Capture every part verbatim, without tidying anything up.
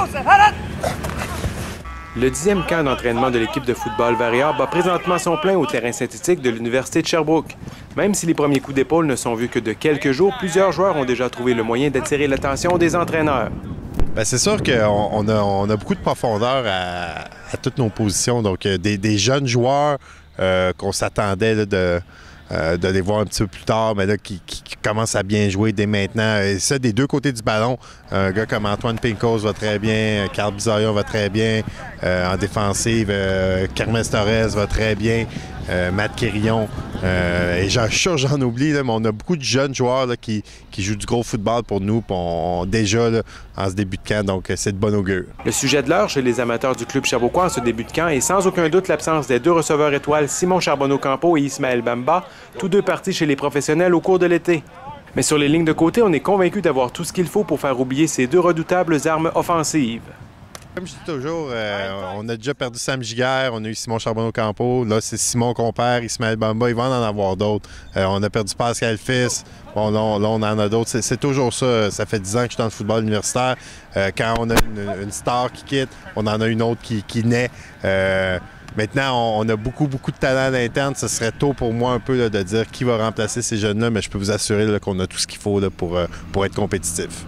Le dixième camp d'entraînement de l'équipe de football Varrières bat présentement son plein au terrain synthétique de l'Université de Sherbrooke. Même si les premiers coups d'épaule ne sont vus que de quelques jours, plusieurs joueurs ont déjà trouvé le moyen d'attirer l'attention des entraîneurs. C'est sûr qu'on on a, on a beaucoup de profondeur à, à toutes nos positions. Donc, des, des jeunes joueurs euh, qu'on s'attendait là, de... Euh, de les voir un petit peu plus tard, mais là, qui, qui, qui commence à bien jouer dès maintenant. Et ça, des deux côtés du ballon, un gars comme Antoine Pincos va très bien, Carl Bizarion va très bien, euh, en défensive, euh, Kermes Torres va très bien, euh, Matt Quérillon, euh, et j'en suis sûr, j'en oublie, là, mais on a beaucoup de jeunes joueurs là, qui, qui jouent du gros football pour nous, puis on, on, déjà là, en ce début de camp, donc c'est de bon augure. Le sujet de l'heure chez les amateurs du club sherbrookois en ce début de camp est sans aucun doute l'absence des deux receveurs étoiles Simon Charbonneau-Campo et Ismaël Bamba, tous deux partis chez les professionnels au cours de l'été. Mais sur les lignes de côté, on est convaincu d'avoir tout ce qu'il faut pour faire oublier ces deux redoutables armes offensives. Comme je dis toujours, euh, on a déjà perdu Sam Giguère, on a eu Simon Charbonneau-Campo, là c'est Simon qu'on perd, Ismaël Bamba, il va en avoir d'autres. Euh, on a perdu Pascal Fils, bon là, là on en a d'autres. C'est toujours ça, ça fait dix ans que je suis dans le football universitaire. Euh, quand on a une, une star qui quitte, on en a une autre qui, qui naît. Euh, Maintenant, on a beaucoup, beaucoup de talent à l'interne. Ce serait tôt pour moi un peu là, de dire qui va remplacer ces jeunes-là, mais je peux vous assurer qu'on a tout ce qu'il faut là, pour, pour être compétitif.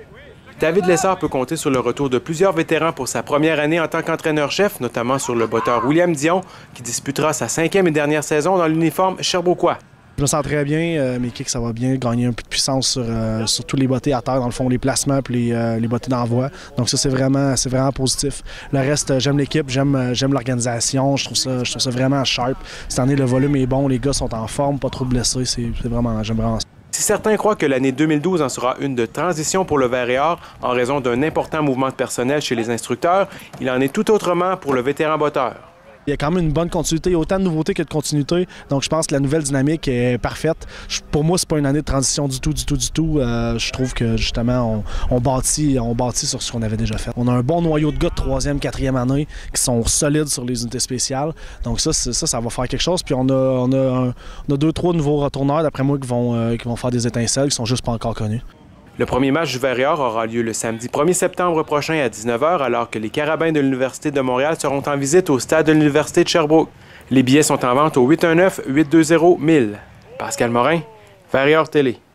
David Lessard peut compter sur le retour de plusieurs vétérans pour sa première année en tant qu'entraîneur-chef, notamment sur le botteur William Dion, qui disputera sa cinquième et dernière saison dans l'uniforme sherbrookois. Je me sens très bien, euh, mes kicks ça va bien, gagner un peu de puissance sur, euh, sur tous les bottées à terre, dans le fond, les placements et les, euh, les bottées d'envoi. Donc ça, c'est vraiment, c'est vraiment positif. Le reste, j'aime l'équipe, j'aime, j'aime l'organisation, je trouve ça, je trouve ça vraiment sharp. Cette année, le volume est bon, les gars sont en forme, pas trop blessés, c'est vraiment, j'aime vraiment ça. Si certains croient que l'année deux mille douze en sera une de transition pour le Varrières en raison d'un important mouvement de personnel chez les instructeurs, il en est tout autrement pour le vétéran botteur. Il y a quand même une bonne continuité, autant de nouveautés que de continuité. Donc je pense que la nouvelle dynamique est parfaite. Je, pour moi, c'est pas une année de transition du tout, du tout, du tout. Euh, je trouve que justement, on, on, bâtit, on bâtit sur ce qu'on avait déjà fait. On a un bon noyau de gars de troisième, quatrième année qui sont solides sur les unités spéciales. Donc ça, ça, ça va faire quelque chose. Puis on a, on a, un, on a deux, trois nouveaux retourneurs, d'après moi, qui vont, euh, qui vont faire des étincelles, qui sont juste pas encore connus. Le premier match du Varrières aura lieu le samedi premier septembre prochain à dix-neuf heures, alors que les Carabins de l'Université de Montréal seront en visite au stade de l'Université de Sherbrooke. Les billets sont en vente au huit un neuf, huit deux zéro, mille. Pascal Morin, Varrières Télé.